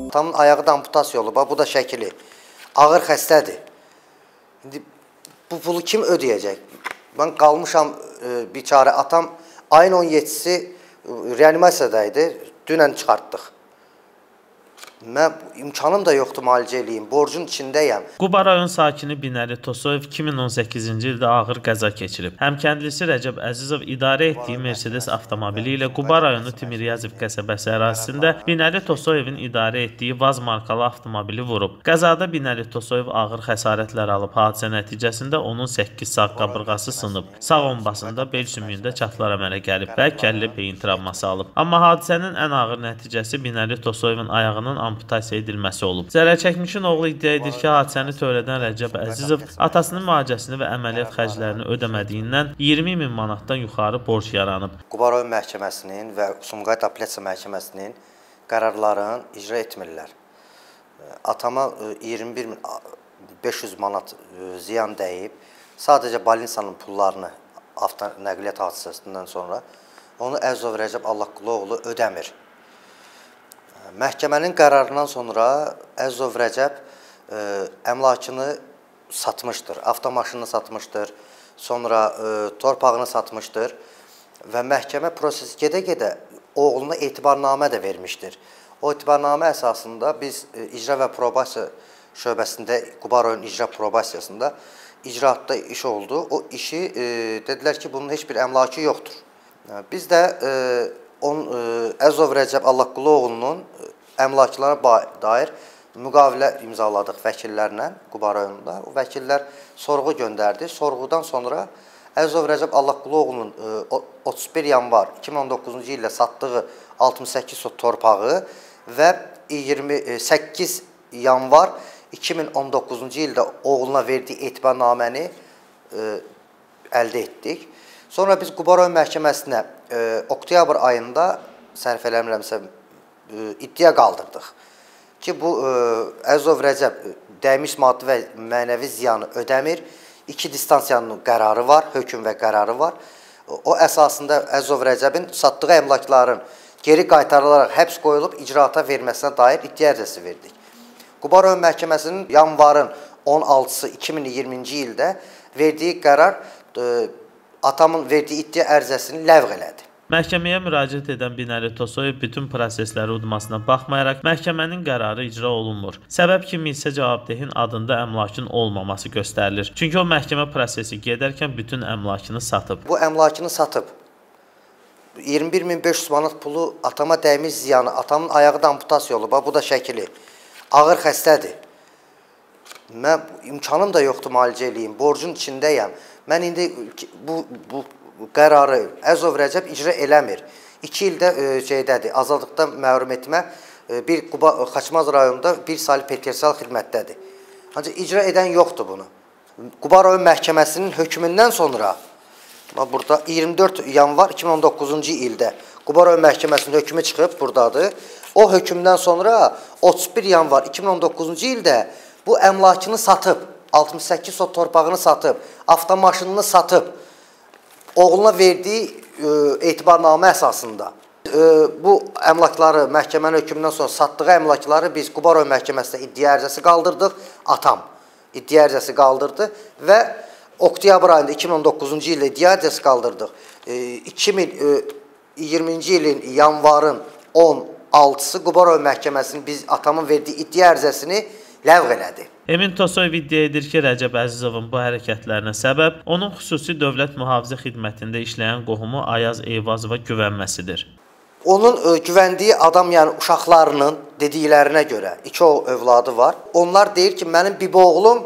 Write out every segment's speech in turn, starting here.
Atamın ayağı da amputasiya olub, bu da şəkili. Ağır xəstədir. İndi bu pulu kim ödəyəcək? Mən qalmışam biçarə. Atam ayın 17-si reanimasiyadaydı, dünən çıxartdıq. Mən imkanım da yoxdur müalicə eləyim, borcun içindəyəm. Quba rayon sakini Binəli Tosoyev 2018-ci ildə ağır qəza keçirib. Həmkəndlisi Rəcəb Əzizov idarə etdiyi Mercedes avtomobili ilə Quba rayonu Timiryazov qəsəbəsi ərazisində Binəli Tosoyevin idarə etdiyi Vaz markalı avtomobili vurub. Qəzada Binəli Tosoyev ağır xəsarətlər alıb. Hadisə nəticəsində onun 8 sağ qabırğası sınıb. Sağ ombasında bel sümüyündə çatlar əmələ gəlib və kəllə beyin travması alıb. Amma hadisənin ən ağır nəticəsi Binəli Tosoyevin ayağının amputasiya edilməsi olub. Zərərçəkmişin oğlu iddia edir ki, hadisəni törədən Rəcəb Əzizov atasının müalicəsini və əməliyyat xərclərini ödəmədiyindən 20.000 manatdan yuxarı borc yaranıb. Quba rayon məhkəməsinin və Sumqayıt apellyasiya məhkəməsinin qərarlarını icra etmirlər. Atama 21.500 manat ziyan dəyib. Sadəcə balinsanın pullarını avtonəqliyyat hadisəsindən sonra onu Əzizov Rəcəb Allahquloğlu ödəmir. Məhkəmənin qərarından sonra Əzizov Rəcəb əmlakını satmışdır, avtomaşını satmışdır, sonra torpağını satmışdır və məhkəmə prosesi gedə-gedə oğluna etibarnamə də vermişdir. O etibarnamə əsasında biz icra və probasiya şöbəsində, Quba rayon icra probasiyasında icraatda iş oldu. O işi dedilər ki, bunun heç bir əmlakı yoxdur. Biz də Əzizov Rəcəb Allahquloğlu'nun əmlaklarına dair müqavilə imzaladıq vəkillərlə Quba rayonunda. O vəkillər sorğu göndərdi. Sorğudan sonra Əzizov Rəcəb Allahquloğlu'nun 31 yanvar 2019-cu ildə satdığı 68 sot torpağı və 28 yanvar 2019-cu ildə oğluna verdiyi etibarnaməni əldə etdik. Sonra biz Quba rayon məhkəməsinə oktyabr ayında sərf eləmirəmsə iddia qaldırdıq ki, bu Əzizov Rəcəb dəymiş maddi və mənəvi ziyanı ödəmir. 2 distansiyanın qərarı var, hökm və qərarı var. O əsasında Əzizov Rəcəbin satdığı əmlakların geri qaytarılaraq həbs qoyulub icraata verməsinə dair iddia ərizəsi verdik. Quba rayon məhkəməsinin yanvarın 16-sı 2020-ci ildə verdiyi qərar atamın verdiyi iddia ərizəsini ləğv elədi. Məhkəməyə müraciət edən Binəli Tosoyev bütün prosesləri udmasına baxmayaraq məhkəmənin qərarı icra olunmur. Səbəb kimi isə cavabdehin adında əmlakın olmaması göstərilir. Çünki o məhkəmə prosesi gedərkən bütün əmlakını satıb. Bu əmlakını satıb. 21.500 manat pulu atama dəymiş ziyanı, atamın ayağı da amputasiya olub, bu da şəkili. Ağır xəstədir. Mən imkanım da yoxdur müalicə eləyim, borcun içindəyəm. Mən indi bu qərarı Əzizov Rəcəb icra eləmir. 2 ildə azadlıqdan məhrum etmə bir Quba Xaçmaz rayonunda 1 saylı petrosal xidmətdədir. Ancaq icra edən yoxdur bunu. Quba rayon məhkəməsinin hökmündən sonra burada 24 yanvar 2019-cu ildə Quba rayon məhkəməsinin hökmü çıxıb buradadır. O hökmdən sonra 31 yanvar 2019-cu ildə bu əmlakını satıb, 68 sot torpağını satıb, avtomaşınını satıb, oğluna verdiyi etibarnamə əsasında. Bu əmlakları məhkəmənin hökmündən sonra satdığı əmlakları biz Quba rayon məhkəməsində iddia ərizəsi qaldırdıq, atam iddia ərizəsi qaldırdı və oktyabr ayında 2019-cu ildə iddia ərizəsi qaldırdıq. 2020-ci ilin yanvarın 16-sı Quba rayon məhkəməsinin biz atamın verdiyi iddia ərizəsini ləğv elədi. Emin Tosoyev iddia edir ki, Rəcəb Əzizovun bu hərəkətlərinə səbəb onun xüsusi dövlət mühafizə xidmətində işləyən qohumu Ayaz Eyvazova güvənməsidir. Onun güvəndiyi adam, yəni uşaqlarının dediklərinə görə 2 övladı var. Onlar deyir ki, mənim biboğlum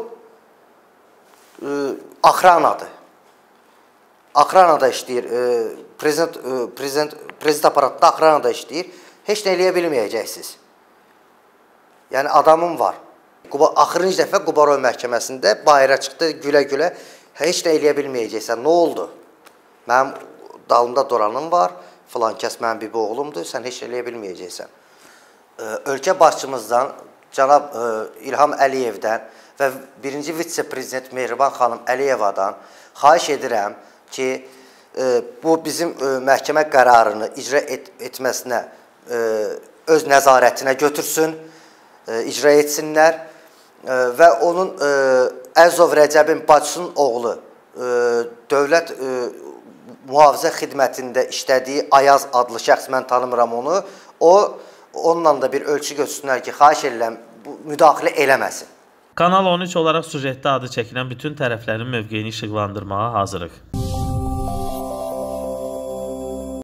axranadır. Axranada işləyir, prezident aparatında axranada işləyir. Heç nə eləyə bilməyəcəksiniz. Yəni adamım var. Axırıncı dəfə Quba rayon məhkəməsində bayıra çıxdı, gülə-gülə. Heç nə eləyə bilməyəcəksən, nə oldu? Mənim dalımda duranım var, filan kəs mənim bir oğlumdur, sən heç nə eləyə bilməyəcəksən. Ölkə başçımızdan, cənab İlham Əliyevdən və 1-ci vitse-prezident Mehriban xanım Əliyevadan xahiş edirəm ki, bu bizim məhkəmə qərarını icra etməsinə öz nəzarətinə götürsün icra etsinlər və onun Əzov Rəcəbin bacısının oğlu dövlət mühafizə xidmətində işlədiyi Ayaz adlı şəxs, mən tanımıram onu, onunla da bir ölçü götürsünlər ki, xahiş edirəm, müdaxilə eləməsin. Kanal 13 olaraq sujetdə adı çəkilən bütün tərəflərin mövqeyini işıqlandırmağa hazırıq.